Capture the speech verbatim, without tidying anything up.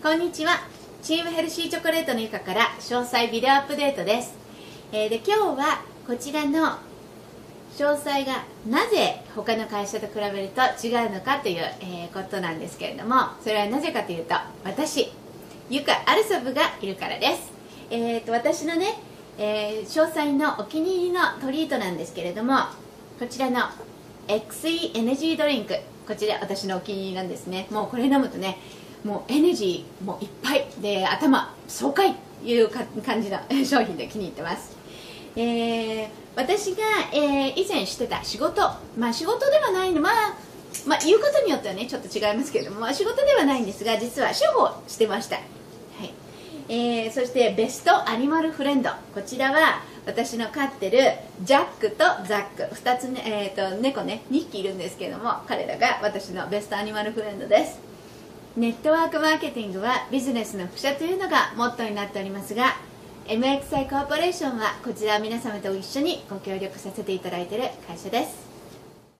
こんにちは。チームヘルシーチョコレートのゆかから詳細ビデオアップデートです。えー、で今日はこちらの詳細がなぜ他の会社と比べると違うのかという、えー、ことなんですけれども、それはなぜかというと、私ゆかアルソブがいるからです。えー、と私のね、えー、詳細のお気に入りのトリートなんですけれども、こちらの エックスイー エナジードリンク、こちら私のお気に入りなんですね。もうこれ飲むとね、もうエナジーもいっぱいで頭爽快という感じの商品で気に入ってます。えー、私が、えー、以前してた仕事、まあ仕事ではないの、まあ、まあ言うことによってはねちょっと違いますけれども、まあ、仕事ではないんですが、実は主婦をしてました。はい。えー、そしてベストアニマルフレンド、こちらは私の飼ってるジャックとザックふたつ、ねえー、と猫ねにひきいるんですけれども、彼らが私のベストアニマルフレンドです。ネットワークマーケティングはビジネスの複写というのがモットーになっておりますが、 エムエックスアイ コーポレーションはこちら皆様と一緒にご協力させていただいている会社です。